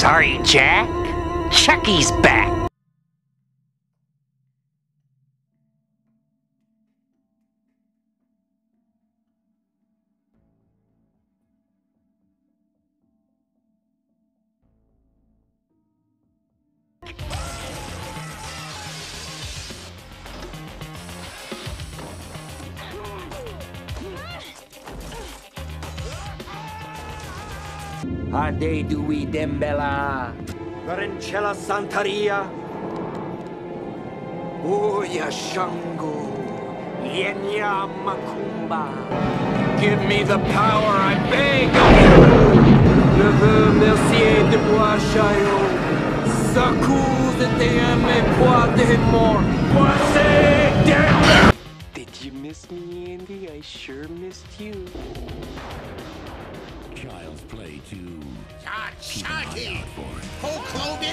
Sorry, Jack. Chucky's back. Ade Dewey Dembella, Varencella Santaria, Oya Shango, Yenya Makumba. Give me the power, I beg of you! Je veux Mercier de Bois Chaillot, Sacouz de mes poids de mort, Poissé de... Did you miss me, Andy? I sure missed you. Child's Play 2. Chucky! Full clothing?